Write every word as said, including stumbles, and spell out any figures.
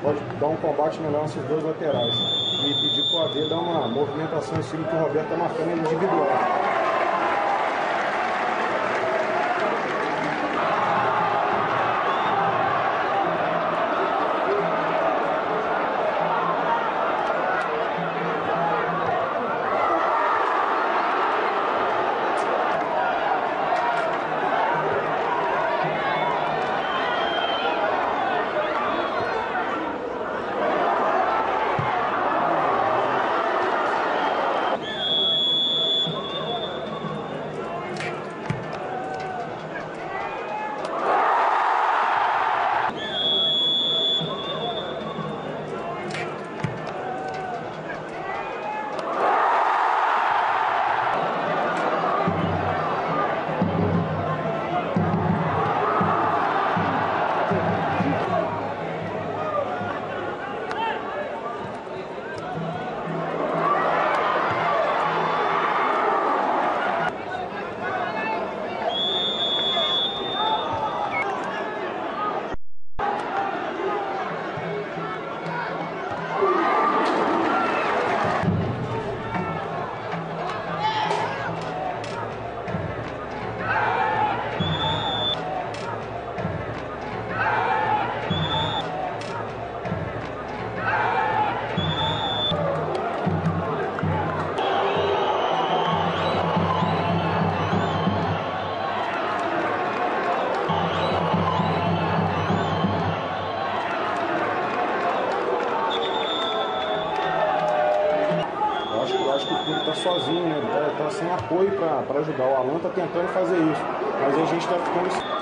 pode dar um combate melhor nesses dois laterais. E pedir para o A D dar uma movimentação em cima que o Roberto está marcando individual. Acho que o clube está sozinho, né? Ele está tá sem apoio para ajudar. O Alan está tentando fazer isso, mas a gente está ficando